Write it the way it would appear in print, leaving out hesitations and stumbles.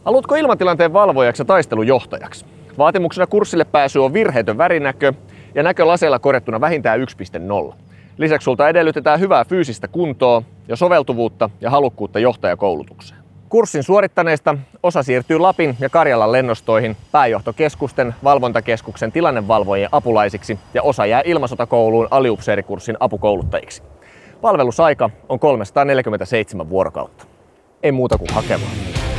Haluatko ilmatilanteen valvojaksi ja taistelujohtajaksi? Vaatimuksena kurssille pääsy on virheetön värinäkö ja näkö laseilla korjattuna vähintään 1.0. Lisäksi sulta edellytetään hyvää fyysistä kuntoa ja soveltuvuutta ja halukkuutta johtajakoulutukseen. Kurssin suorittaneista osa siirtyy Lapin ja Karjalan lennostoihin, pääjohtokeskusten, valvontakeskuksen tilannevalvojien apulaisiksi ja osa jää ilmasotakouluun aliupseerikurssin apukouluttajiksi. Palvelusaika on 347 vuorokautta. Ei muuta kuin hakemaan.